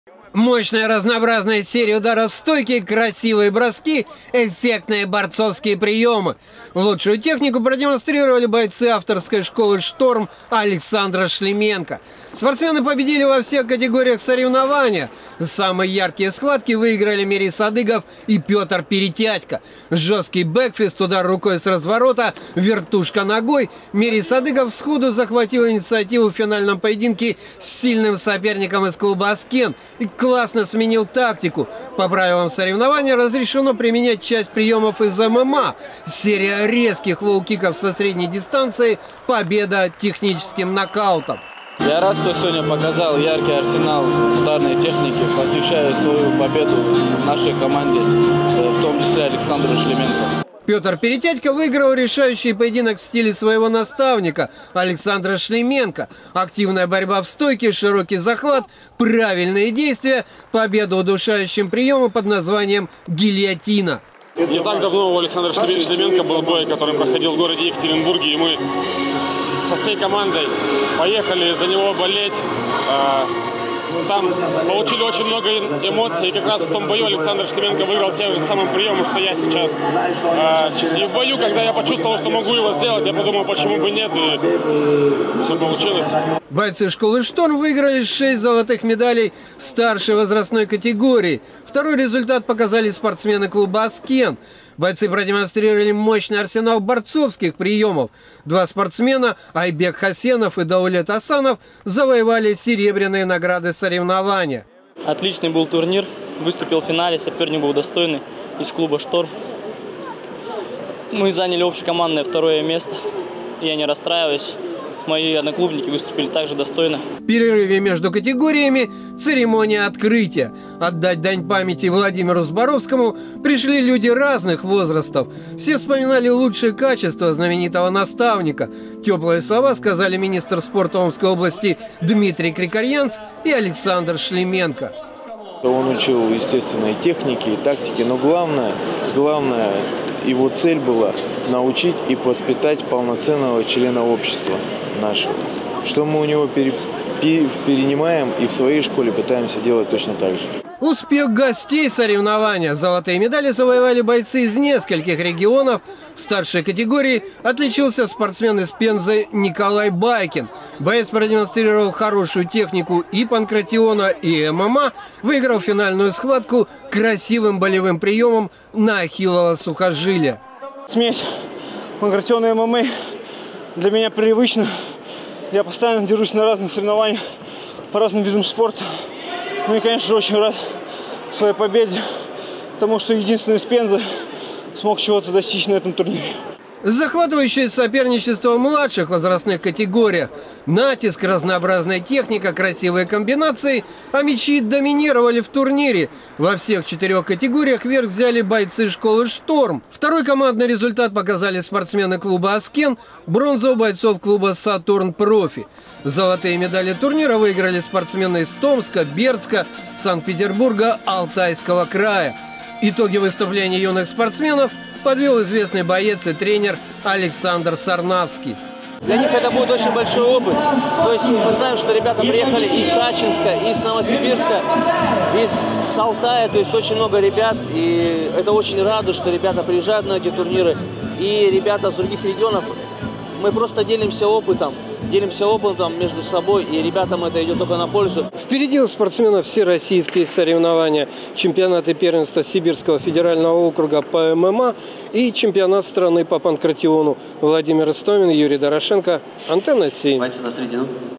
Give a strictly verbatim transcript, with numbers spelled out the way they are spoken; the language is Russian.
Мощная разнообразная серия ударов в стойке, красивые броски, эффектные борцовские приемы. Лучшую технику продемонстрировали бойцы авторской школы «Шторм» Александра Шлеменко. Спортсмены победили во всех категориях соревнования. Самые яркие схватки выиграли Мирис Адыгов и Петр Перетятько. Жесткий бэкфист, удар рукой с разворота, вертушка ногой. Мирис Адыгов сходу захватил инициативу в финальном поединке с сильным соперником из клуба «Аскен» и классно сменил тактику. По правилам соревнования разрешено применять часть приемов из эм эм а. Серия резких лоу-киков со средней дистанции, победа техническим нокаутом. Я рад, что сегодня показал яркий арсенал ударной техники, посвящая свою победу нашей команде, в том числе Александру Шлеменко. Петр Перетятько выиграл решающий поединок в стиле своего наставника Александра Шлеменко. Активная борьба в стойке, широкий захват, правильные действия, победа удушающим приемом под названием «Гильотина». Не так давно у Александра Шлеменко был бой, который проходил в городе Екатеринбурге, и мы со всей командой поехали за него болеть. Там получили очень много эмоций, и как раз в том бою Александр Шлеменко выиграл тем же самым приемом, что я сейчас. И в бою, когда я почувствовал, что могу его сделать, я подумал, почему бы нет, и все получилось. Бойцы школы «Шторм» выиграли шесть золотых медалей в старшей возрастной категории. Второй результат показали спортсмены клуба «Аскен». Бойцы продемонстрировали мощный арсенал борцовских приемов. Два спортсмена, Айбек Хасенов и Даулет Асанов, завоевали серебряные награды соревнования. Отличный был турнир. Выступил в финале, соперник был достойный из клуба «Шторм». Мы заняли общекомандное второе место. Я не расстраиваюсь. Мои одноклубники выступили также достойно. В перерыве между категориями церемония открытия. Отдать дань памяти Владимиру Зборовскому пришли люди разных возрастов. Все вспоминали лучшие качества знаменитого наставника. Теплые слова сказали министр спорта Омской области Дмитрий Крикарьянц и Александр Шлеменко. Он учил, естественно, и техники, и тактики, но главное, главное, его цель была научить и воспитать полноценного члена общества нашего. Что мы у него пере, перенимаем и в своей школе пытаемся делать точно так же. Успех гостей соревнования. Золотые медали завоевали бойцы из нескольких регионов. В старшей категории отличился спортсмен из Пензы Николай Байкин. Боец продемонстрировал хорошую технику и панкратиона, и эм эм а, выиграл финальную схватку красивым болевым приемом на ахиллово сухожилие. Смесь панкратиона и эм эм а для меня привычна. Я постоянно дерусь на разных соревнованиях по разным видам спорта. Ну и, конечно, очень рад своей победе, потому что единственный из Пензы смог чего-то достичь на этом турнире. Захватывающее соперничество в младших возрастных категориях. Натиск, разнообразная техника, красивые комбинации, а мячи доминировали в турнире. Во всех четырех категориях верх взяли бойцы школы «Шторм». Второй командный результат показали спортсмены клуба «Аскен», бронза у бойцов клуба «Сатурн Профи». Золотые медали турнира выиграли спортсмены из Томска, Бердска, Санкт-Петербурга, Алтайского края. Итоги выступления юных спортсменов подвел известный боец и тренер Александр Сарнавский. Для них это будет очень большой опыт. То есть мы знаем, что ребята приехали из Сачинска, из Новосибирска, из Алтая. То есть очень много ребят. И это очень радует, что ребята приезжают на эти турниры. И ребята с других регионов, мы просто делимся опытом. Делимся опытом между собой, и ребятам это идет только на пользу. Впереди у спортсменов всероссийские соревнования, чемпионаты первенства Сибирского федерального округа по эм эм а и чемпионат страны по панкратиону. Владимир Истомин, Юрий Дорошенко, Антенна семь.